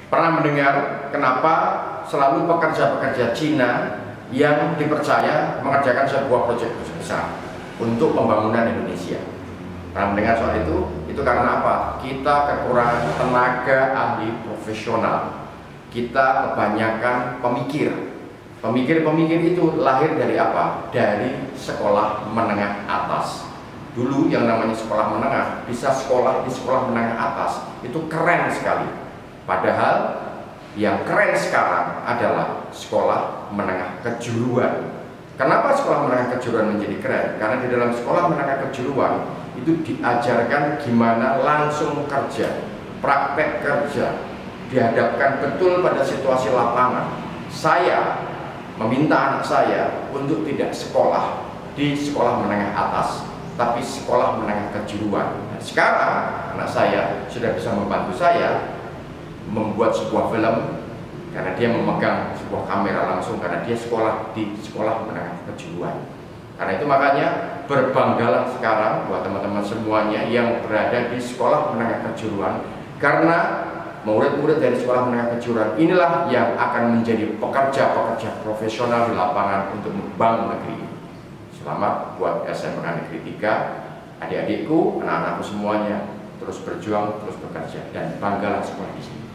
Pernah mendengar kenapa selalu pekerja-pekerja Cina yang dipercaya mengerjakan sebuah proyek besar untuk pembangunan Indonesia? Pernah mendengar soal itu? Itu karena apa? Kita kekurangan tenaga ahli profesional. Kita kebanyakan pemikir. Pemikir-pemikir itu lahir dari apa? Dari sekolah menengah atas. Dulu yang namanya sekolah menengah, bisa sekolah di sekolah menengah atas, itu keren sekali. Padahal yang keren sekarang adalah sekolah menengah kejuruan. Kenapa sekolah menengah kejuruan menjadi keren? Karena di dalam sekolah menengah kejuruan itu diajarkan gimana langsung kerja, praktek kerja, dihadapkan betul pada situasi lapangan. Saya meminta anak saya untuk tidak sekolah di sekolah menengah atas, tapi sekolah menengah kejuruan. Nah, sekarang anak saya sudah bisa membantu saya membuat sebuah film karena dia memegang sebuah kamera langsung, karena dia sekolah di sekolah menengah kejuruan. Karena itu makanya berbanggalah sekarang buat teman-teman semuanya yang berada di sekolah menengah kejuruan, karena murid-murid dari sekolah menengah kejuruan inilah yang akan menjadi pekerja-pekerja profesional di lapangan untuk membangun negeri. Selamat buat SMK Negeri 3, adik-adikku, anak-anakku semuanya, terus berjuang, terus bekerja, dan banggalah sekolah di sini.